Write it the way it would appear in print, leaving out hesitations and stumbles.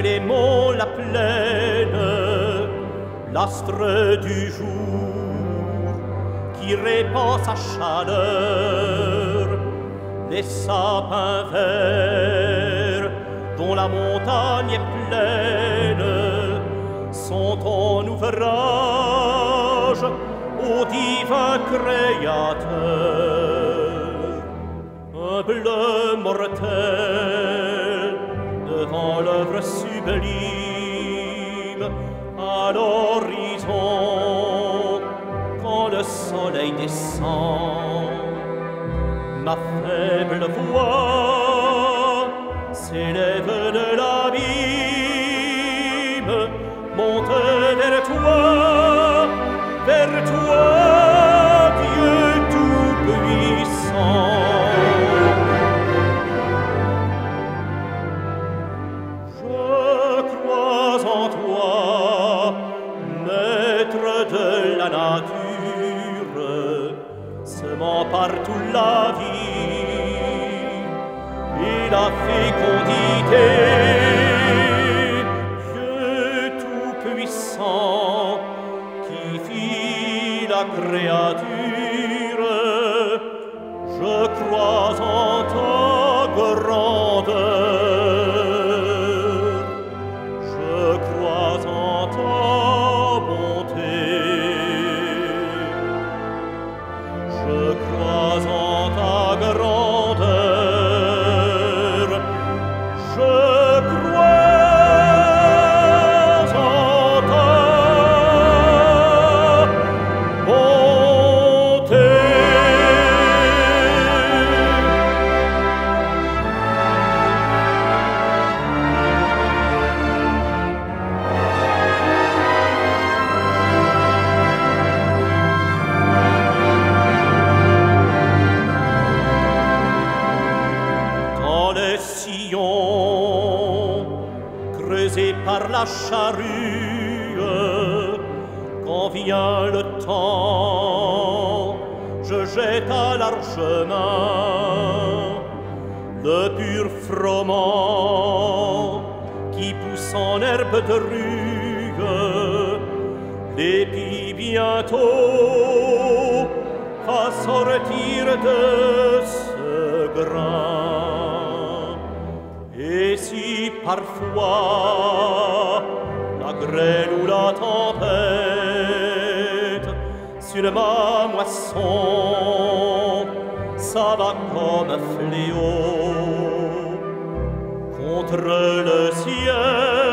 sur les monts la plaine, l'astre du jour qui répand sa chaleur, les sapins verts dont la montagne est pleine sont ton ouvrage, ô divin Créateur. Un bleu mortel devant l'œuvre sublime, à l'horizon, quand le soleil descend, ma faible voix s'élève de l'abîme, monte vers toi, Dieu tout-puissant. De la nature, semant partout la vie et la fécondité. Dieu tout-puissant qui fit la créature, je crois en ta grandeur, je crois en ta bonté. Je crois en ta grandeur, je crois en ta bonté. Creusé par la charrue, quand vient le temps, je jette à larges mains le pur froment qui pousse en herbe de rue, l'épi bientôt va sortir de ce grain. Et si parfois la grêle ou la tempête sur ma moisson s'abat comme un fléau contre le ciel,